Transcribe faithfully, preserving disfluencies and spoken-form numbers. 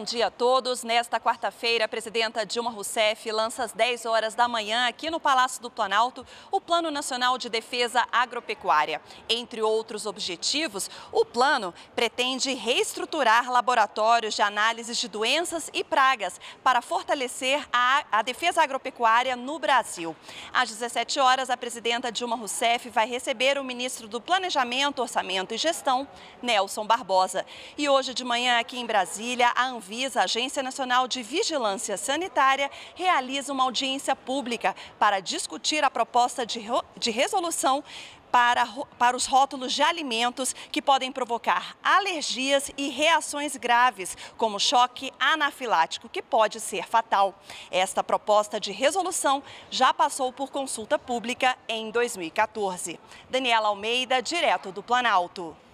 Bom dia a todos. Nesta quarta-feira, a presidenta Dilma Rousseff lança às dez horas da manhã, aqui no Palácio do Planalto, o Plano Nacional de Defesa Agropecuária. Entre outros objetivos, o plano pretende reestruturar laboratórios de análises de doenças e pragas para fortalecer a, a defesa agropecuária no Brasil. Às dezessete horas, a presidenta Dilma Rousseff vai receber o ministro do Planejamento, Orçamento e Gestão, Nelson Barbosa. E hoje de manhã, aqui em Brasília, a Anvisa, Agência Nacional de Vigilância Sanitária, realiza uma audiência pública para discutir a proposta de, de resolução para, para os rótulos de alimentos que podem provocar alergias e reações graves, como choque anafilático, que pode ser fatal. Esta proposta de resolução já passou por consulta pública em dois mil e quatorze. Daniela Almeida, direto do Planalto.